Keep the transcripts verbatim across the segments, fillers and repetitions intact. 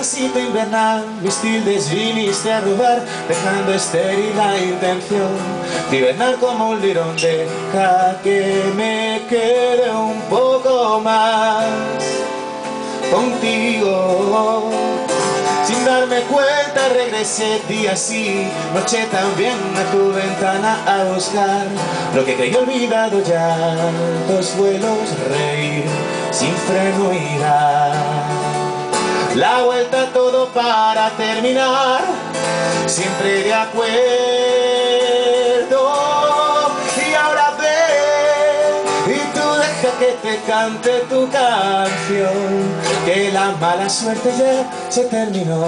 cita invernal, mis tildes viniste a robar, dejando estéril la intención de hibernar como un lirón. Deja que me quede un poco más contigo. Sin darme cuenta regresé día sí, noche también a tu ventana a buscar lo que creí olvidado ya. Dos vuelos, reír sin freno irá. La vuelta todo para terminar, siempre de acuerdo. Y ahora ven y tú deja que te cante tu canción, que la mala suerte ya se terminó.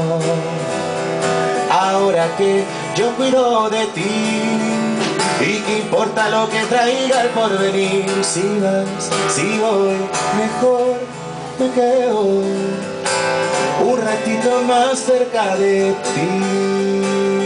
Ahora que yo cuido de ti, y que importa lo que traiga el porvenir. Si vas, si voy, mejor me quedo un ratito más cerca de ti.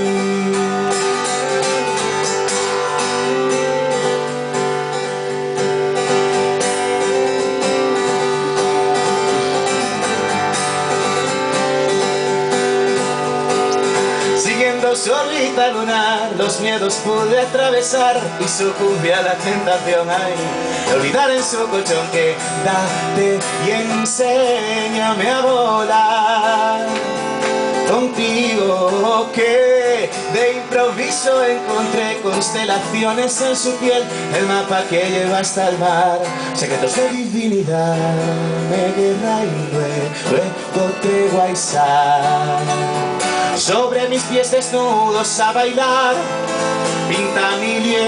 Siguiendo su órbita lunar, los miedos pude atravesar y sucumbí a la tentación, ay, de olvidar en su colchón. Quédate y enséñame a volar contigo, que de improviso encontré constelaciones en su piel, el mapa que lleva hasta el mar, secretos de divinidad, me guerra y luego, luego tregua y sal. Sobre mis pies desnudos a bailar, pinta mi lienzo.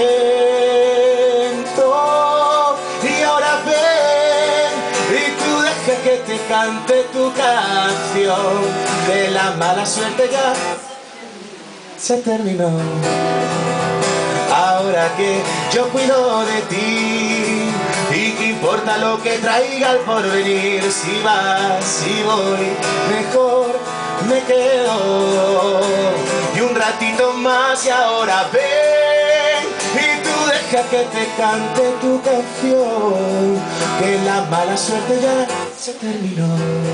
Y ahora ven y tú deja que te cante tu canción, que la mala suerte ya se terminó. Ahora que yo cuido de ti, y que importa lo que traiga el porvenir. Si vas, si voy, mejor me quedo y un ratito más. Y ahora ven y tú deja que te cante tu canción, que la mala suerte ya se terminó.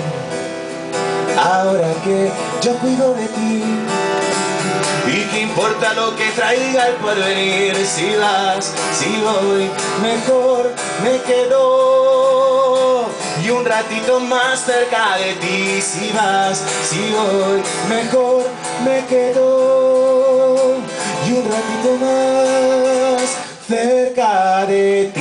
Ahora que yo cuido de ti, y que importa lo que traiga el porvenir. Si vas, si voy, mejor me quedo y un ratito más cerca de ti. Si vas, si voy, mejor me quedo y un ratito más cerca de ti.